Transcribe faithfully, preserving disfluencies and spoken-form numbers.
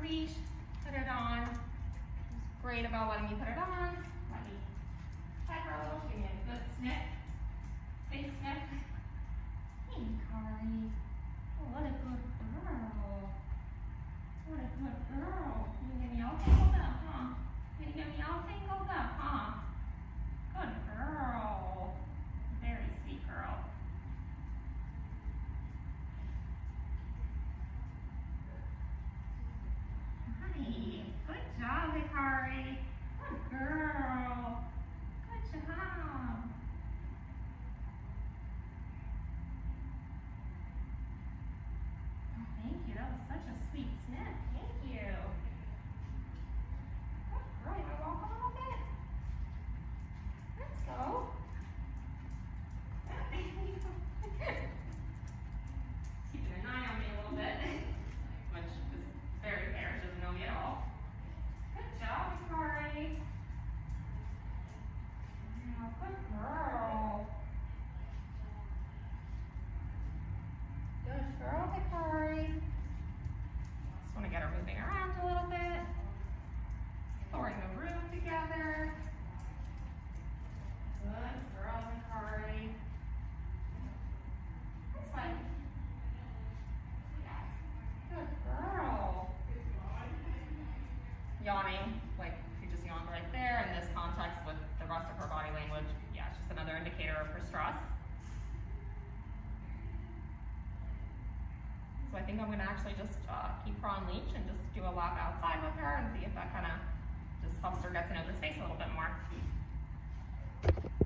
leash, put it on. It's great about letting me put it on. Let me pet her a little, give me a good sniff. Big sniff. Hey, Kari. Oh, what a good girl. What a good girl. You get me all tangled up, huh? You get me all tangled up, huh? Good girl. Very sweet girl. Hi. Good job, Hikari. Good girl. Good job. Oh, thank you. That was such a sweet sniff. Thank you. Good girl. You want to walk a little bit? Let's go. Keeping an eye on me a little bit, which is very fair. She doesn't know me at all. Good job, Hikari. Oh, good girl. Good girl, Hikari. Just want to get her moving around a little bit. Exploring the room together. Good girl, Hikari. This way. Yes. Good girl. Yawning, like she just yawned right there, and this context with the rest of her body language, yeah, it's just another indicator of her stress. So I think I'm gonna actually just uh, keep her on leash and just do a lap outside with her and see if that kind of just helps her get to know the space a little bit more.